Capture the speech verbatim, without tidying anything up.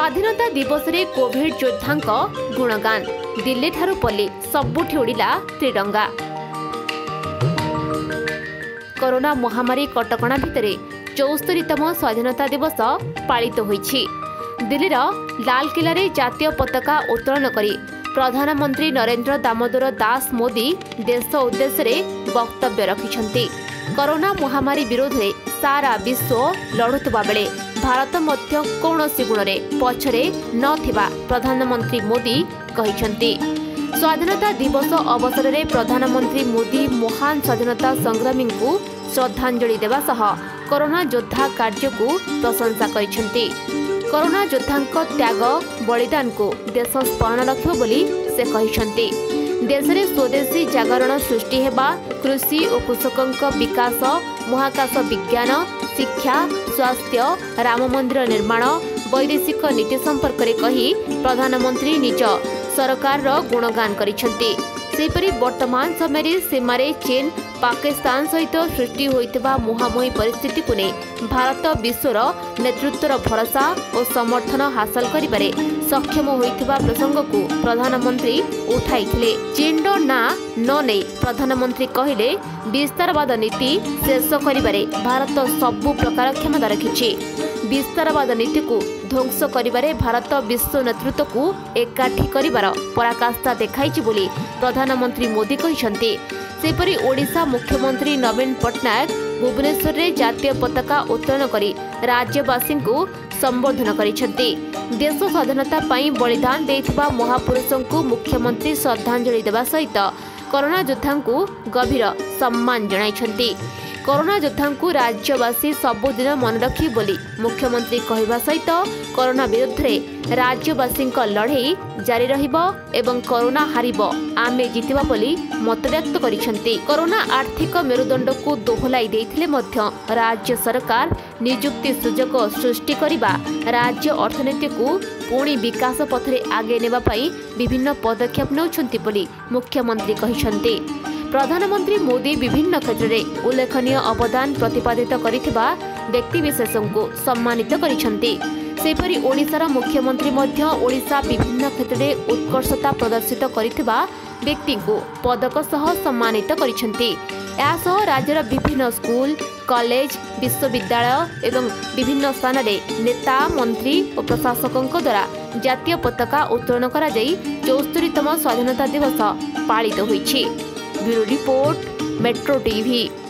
स्वाधीनता दिवस रे कोविड योद्धा गुणगान दिल्ली ठारू पल्ली सबुठी उड़िला त्रिरंगा। कोरोना महामारी कटकणा भितरे चौस्तरीतम स्वाधीनता दिवस पालित होईछि। दिल्लीर लालकिल्ला रे जातीय पताका उत्तोलन करी प्रधानमंत्री नरेंद्र दामोदर दास मोदी देश उद्देश्य रे वक्तव्य रखिछन्ति। कोरोना महामारी विरोध में सारा विश्व लड़ुवा बेले भारत मध्य कौनसी गुण में पछरे नथिबा प्रधानमंत्री मोदी कहिछन्ति। स्वाधीनता दिवस अवसर में प्रधानमंत्री मोदी महान स्वाधीनता संग्रामी को श्रद्धांजलि देवा सह कोरोना योद्धा कार्य को प्रशंसा करिछन्ति। कोरोना योद्धा त्याग बलिदान को देश स्मरण रखिब बोली से कहिछन्ति। देश में स्वदेशी जागरण सृष्टि हेबा, कृषि और कृषकों विकास, महाकाश विज्ञान, शिक्षा, स्वास्थ्य, राम मंदिर निर्माण, वैदेशिक नीति संपर्क में कही प्रधानमंत्री निज सरकार गुणगान करिछन्ति। सेपरि वर्तमान समय सीमारे चीन पाकिस्तान सहित सृष्टि होइतबा मुहांमुही परिस्थिति को ने भारत विश्वर नेतृत्वर भरोसा और समर्थन हासिल करिबारे सक्षम होइतबा प्रसंग को प्रधानमंत्री उठाइथिले। चीनर ना न नै प्रधानमंत्री कहिले विस्तारवाद नीति शेष करिबारे भारत सबु प्रकार क्षमता रखिछि। विस्तारवाद नीति को ध्वंस करिबारे भारत विश्व नेतृत्व को एकाठी करिबार पराकाष्ठा देखाइछि बोली प्रधानमंत्री मोदी कहिसन्ति। सेपरि ओडिशा मुख्यमंत्री नवीन पट्टनायक भुवनेश्वर रे जातीय पताका उत्तोलन करी राज्यवासी को संबोधन करिसन्ति। देश स्वाधीनता पाई बलिदान देइथिबा महापुरुषों को मुख्यमंत्री श्रद्धांजलि देवा सहित कोरोना योद्धा को गभीर सम्मान जणाइछन्ति। कोरोना योद्धा को राज्यवासी सबुदिन मन रखी बोली मुख्यमंत्री कहवा सहित कोरोना विरुद्ध रे राज्यवासी लड़ाई जारी रहिबो एवं कोरोना हारिबो आमे जितिबा बोली मत व्यक्त करिसन्ति। कोरोना आर्थिक मेरुदंड को दोहलाई देइथिले मध्य राज्य सरकार नियुक्ति सुजोग सृष्टि करिबा, राज्य अर्थनीति को पुणी विकास पथरे आगे नेबा पई विभिन्न पदक्षेप नेउछन्ति बोली मुख्यमंत्री कहिसन्ति। प्रधानमंत्री मोदी विभिन्न क्षेत्र में उल्लेखनीय अवदान प्रतिपादित करिथिबा व्यक्तिविशेषों को सम्मानित करिसन्ति। सेपरि ओडिशार मुख्यमंत्री मध्य ओडिशा विभिन्न क्षेत्र में उत्कर्षता प्रदर्शित करिथिबा व्यक्ति को पदक सह सम्मानित करिसन्ति। यासह राज्यर विभिन्न स्कूल, कॉलेज, विश्वविद्यालय एवं विभिन्न स्थान में नेता, मंत्री और प्रशासकों द्वारा जातीय पताका उत्तोलन करा जाई चौस्तरीतम स्वाधीनता दिवस पालित होईछि। Bureau report, metro TV.